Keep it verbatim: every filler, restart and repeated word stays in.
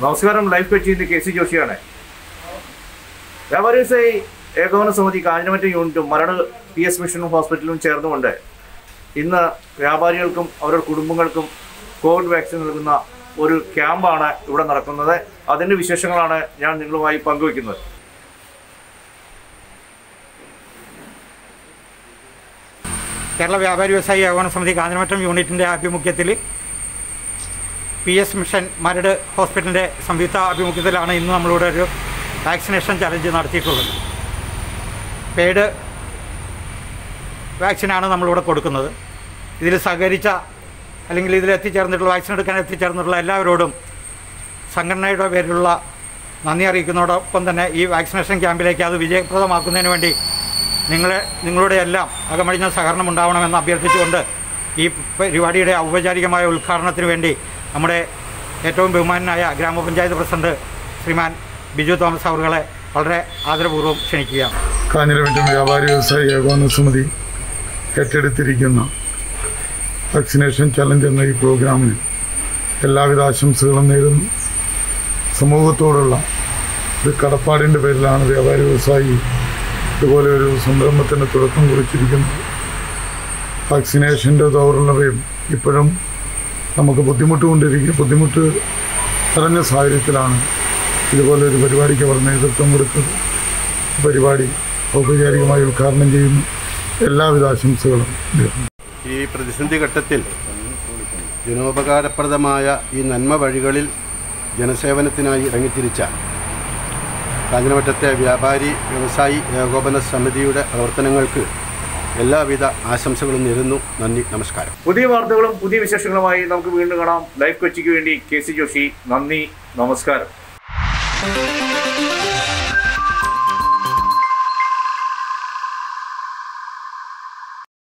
നമസ്കാരം. ലൈഫ് കൊച്ചിയിൽ K C ജോഷിയാണ്. വ്യാപാരി വ്യവസായി ഏകോപന സമിതി കാഞ്ഞിരമറ്റം യൂണിറ്റും മരട് പി എസ് മിഷൻ ഹോസ്പിറ്റലും ചേർന്നുകൊണ്ട് ഇന്ന് വ്യാപാരികൾക്കും അവരുടെ കുടുംബങ്ങൾക്കും കോവിഡ് വാക്സിൻ നൽകുന്ന ഒരു ക്യാമ്പാണ് ഇവിടെ നടക്കുന്നത്. അതിൻ്റെ വിശേഷങ്ങളാണ് ഞാൻ നിങ്ങളുമായി പങ്കുവയ്ക്കുന്നത്. കേരള വ്യാപാരി വ്യവസായി ഏകോപന സമിതി കാഞ്ഞിരമറ്റം യൂണിറ്റിൻ്റെ ആഭിമുഖ്യത്തിൽ പി എസ് മിഷൻ മരട് ഹോസ്പിറ്റലിൻ്റെ സംയുക്ത ആഭിമുഖ്യത്തിലാണ് ഇന്ന് നമ്മളിവിടെ ഒരു വാക്സിനേഷൻ ചലഞ്ച് നടത്തിയിട്ടുള്ളത്. പെയ്ഡ് വാക്സിനാണ് നമ്മളിവിടെ കൊടുക്കുന്നത്. ഇതിൽ സഹകരിച്ച അല്ലെങ്കിൽ ഇതിൽ എത്തിച്ചേർന്നിട്ടുള്ള വാക്സിൻ എടുക്കാൻ എത്തിച്ചേർന്നിട്ടുള്ള എല്ലാവരോടും സംഘടനയുടെ പേരിലുള്ള നന്ദി അറിയിക്കുന്നതോടൊപ്പം തന്നെ ഈ വാക്സിനേഷൻ ക്യാമ്പിലേക്ക് അത് വിജയപ്രദമാക്കുന്നതിന് വേണ്ടി നിങ്ങളെ നിങ്ങളുടെ എല്ലാം അകമഴിഞ്ഞ സഹകരണം ഉണ്ടാവണമെന്ന് അഭ്യർത്ഥിച്ചുകൊണ്ട് ഈ പരിപാടിയുടെ ഔപചാരികമായ ഉദ്ഘാടനത്തിന് വേണ്ടി നമ്മുടെ ഏറ്റവും ബഹുമാനായ ഗ്രാമപഞ്ചായത്ത് പ്രസിഡന്റ് ശ്രീമാൻ ബിജു തോമസ് അവറുകളെ വളരെ ആദരപൂർവ്വം ക്ഷണിക്കുകയാണ്. കാഞ്ഞിരമറ്റം വ്യാപാരി വ്യവസായി ഏകോപന സമിതി ഏറ്റെടുത്തിരിക്കുന്ന വാക്സിനേഷൻ ചലഞ്ച് എന്ന ഈ പ്രോഗ്രാമിന് എല്ലാവിധ ആശംസകളും നേരുന്നു. സമൂഹത്തോടുള്ള ഒരു കടപ്പാടിൻ്റെ പേരിലാണ് വ്യാപാരി വ്യവസായി ഇതുപോലെ ഒരു സംരംഭത്തിന് തുടക്കം കുറിച്ചിരിക്കുന്നത്. വാക്സിനേഷൻ്റെ ദൗർലഭ്യം ഇപ്പോഴും നമുക്ക് ബുദ്ധിമുട്ട് കൊണ്ടിരിക്കും ബുദ്ധിമുട്ട് നിറഞ്ഞ സാഹചര്യത്തിലാണ് ഇതുപോലെ ഒരു പരിപാടിക്ക് അവർ നേതൃത്വം കൊടുത്തത്. പരിപാടി ഔപചാരികമായി ഉദ്ഘാടനം ചെയ്യുന്നു. എല്ലാവിധ ആശംസകളും നേരുന്നു. ഈ പ്രതിസന്ധി ഘട്ടത്തിൽ ജനോപകാരപ്രദമായ ഈ നന്മ വഴികളിൽ ജനസേവനത്തിനായി ഇറങ്ങിത്തിരിച്ച കാഞ്ഞിരമറ്റത്തെ വ്യാപാരി വ്യവസായി ഏകോപന സമിതിയുടെ പ്രവർത്തനങ്ങൾക്ക് എല്ലാവിധ ആശംസകളും നേരുന്നു. നന്ദി, നമസ്കാരം. പുതിയ വാർത്തകളും പുതിയ വിശേഷങ്ങളുമായി നമുക്ക് വീണ്ടും കാണാം. ലൈഫ് കൊച്ചിക്ക് വേണ്ടി കെ സി ജോഷി. നന്ദി, നമസ്കാരം.